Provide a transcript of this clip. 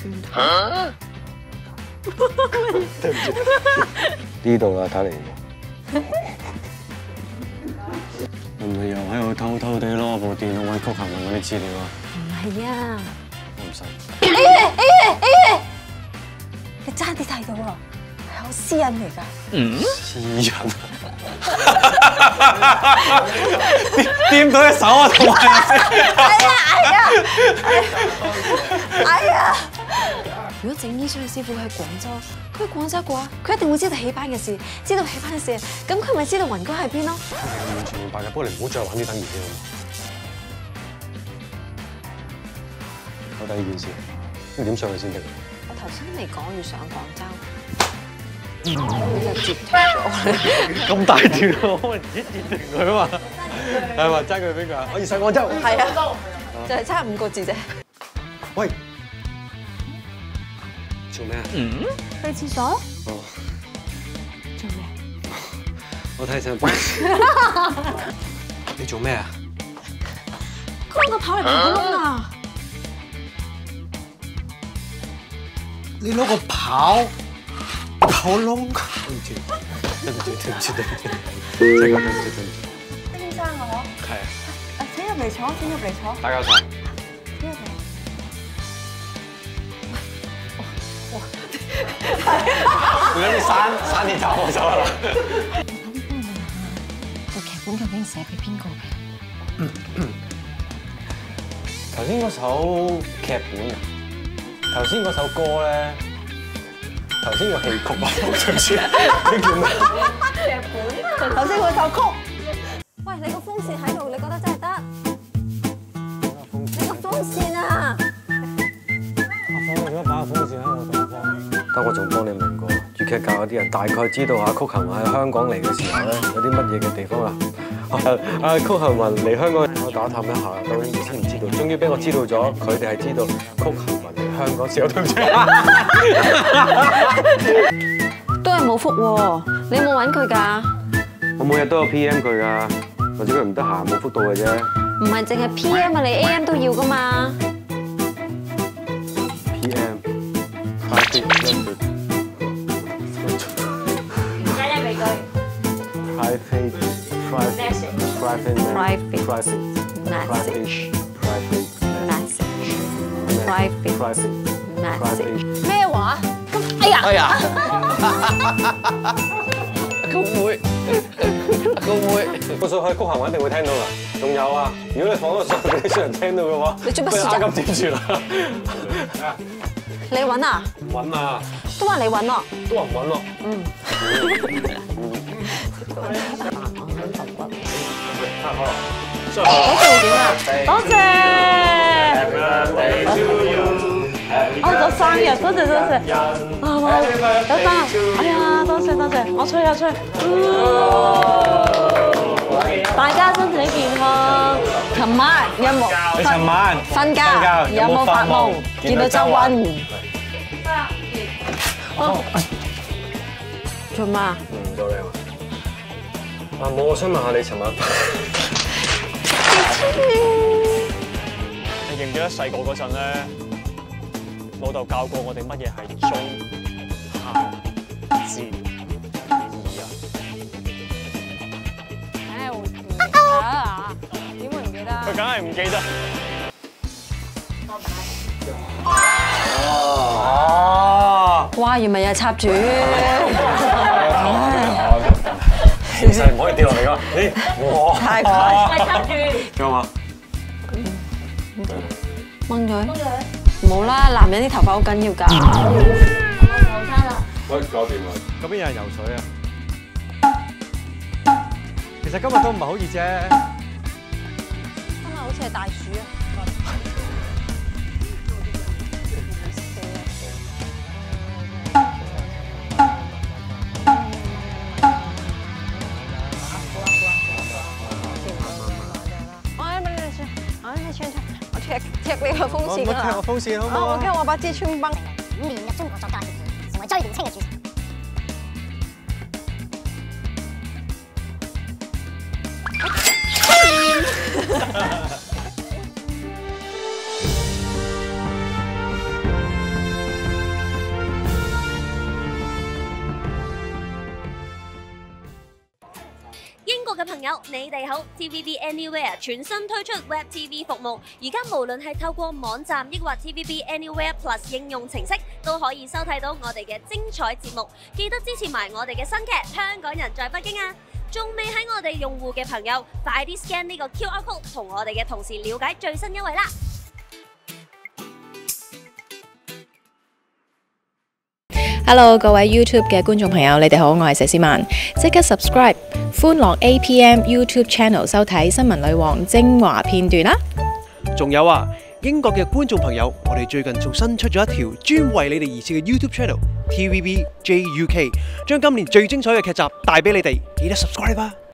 對唔住，呢度啦，睇嚟。係咪又喺度偷偷地攞部電腦揾曲行文嗰啲資料啊？ 唔係啊， 我唔信。 你爭啲睇到啊，係我私隱嚟㗎。 私隱掂到隻手啊，同埋哎呀！如果整衣箱嘅師傅喺廣州，佢喺廣州嘅話，佢一定會知道起班嘅事，知道起班嘅事，咁佢咪知道雲哥喺邊咯？ 我完全明白嘅，不過你唔好再玩啲等於先好嘛。到底呢件事要點上去先得？ 我頭先未講要上廣州，你就截停咗。 咁大條，可能截停佢啊嘛？係嘛？爭佢邊個啊？我要上廣州。 係啊，就係差5個字啫。 喂，做咩啊？ 去廁所？ 哦， 做咩？ 我睇上你做咩啊？ 佢個跑嚟跑去窿啊！ 你攞個跑窿？對唔住，真係對唔住。 丁生啊， 係啊。 請入嚟坐，請入嚟坐。 打攪晒。 請入嚟。 你諗住刪啲走我走啦。 個劇本究竟寫俾邊個嘅？ 頭先嗰首劇本啊，頭先嗰首歌咧，頭先個戲曲啊，上次你叫咩？ 劇本。頭先嗰首曲。喂，你個風扇喺度，你覺得真係得？你個風扇啊！ 放咗把風扇喺我度幫。得我仲幫你問過粵劇界嗰啲人，大概知道曲行文喺香港嚟嘅時候咧，有啲乜嘢嘅地方啊？曲行文嚟香港，我打探一下，究竟知唔知道？終於俾我知道咗，佢哋係知道曲行文嚟香港時候對唔住。 都係冇覆喎，你有冇揾佢㗎？ 我每日都有 PM 佢㗎，或者佢唔得閒冇覆到嘅啫。 唔係淨係 PM 啊，你 AM 都要㗎嘛。 PM private message。 咩話？咁哎呀！ 個會，我上去曲行文一定會聽到啦。仲有啊，如果你放咗上去俾啲人聽到嘅話， 你做乜事啫？ 咁點算啊？ 你揾啊？ 揾啊！ 都話你揾咯。 都話唔揾咯。 多謝。我咗生日，多謝。啊，有生日，哎呀，多謝，我吹啊吹。大家身體健康。琴晚有冇？ 你尋晚瞓覺有冇發夢？見到周韻。做咩啊？ 做你啊！冇，我想問下你尋晚。你記唔記得細個嗰陣咧，老豆教過我哋乜嘢係中、下、節、義啊？ 唉，我唔記得啊！點會唔記得啊？ 佢梗係唔記得。 哇！原來又係插住。 其實唔可以掉落嚟㗎。我太快，插住。 夠嘛？ 掹佢。冇啦，男人啲頭髮好緊要㗎。 喂，搞掂啦。嗰邊有人游水啊？其實今日都唔係好熱啫。 今日好似係大暑啊！踢你個風扇啊！ 踢我風扇好唔好？ 我驚我把支穿崩。 5年入中國作家協會，成為最年輕嘅主席。 嘅朋友，你哋好 ！TVB Anywhere 全新推出 Web TV 服務，而家無論係透過網站抑或 TVB Anywhere Plus 應用程式，都可以收睇到我哋嘅精彩節目。記得支持埋我哋嘅新劇《香港人在北京》啊！仲未喺我哋用戶嘅朋友，快啲 scan 呢個 QR code， 同我哋嘅同事了解最新優惠啦！ Hello， 各位 YouTube 嘅觀眾朋友，你哋好，我係佘詩曼，即刻 subscribe 歡樂 APM YouTube Channel 收睇新聞女王精華片段啦！ 仲有啊，英國嘅觀眾朋友，我哋最近仲新出咗一條專為你哋而設嘅 YouTube Channel TVB JUK， 將今年最精彩嘅劇集帶俾你哋，記得 subscribe 啊！